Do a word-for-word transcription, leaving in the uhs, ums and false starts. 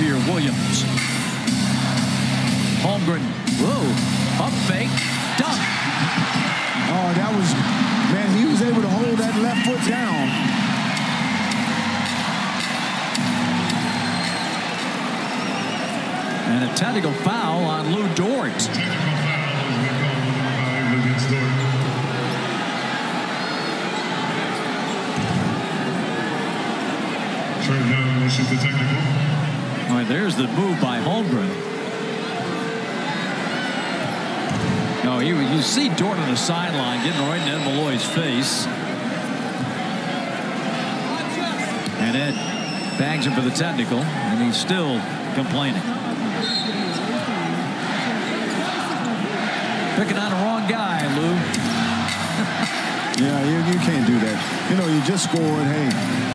here, Williams. Holmgren, whoa, up fake, dunk. Oh, that was, man, he was able to hold that left foot down. And a technical foul on Lou Dort. Technical foul has been called against Dort. Turn down, which is the technical. All right, there's the move by Holmgren. No, you, you see Dort on the sideline getting right in Ed Malloy's face. And Ed bags him for the technical, and he's still complaining. Picking on the wrong guy, Lou. Yeah, you, you can't do that. You know, you just scored. Hey,